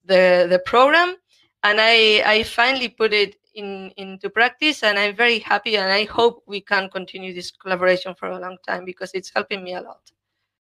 the program, and I finally put it into practice, and I'm very happy, and I hope we can continue this collaboration for a long time because it's helping me a lot.